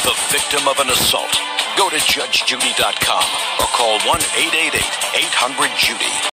the victim of an assault, go to judgejudy.com or call 1-888-800-JUDY.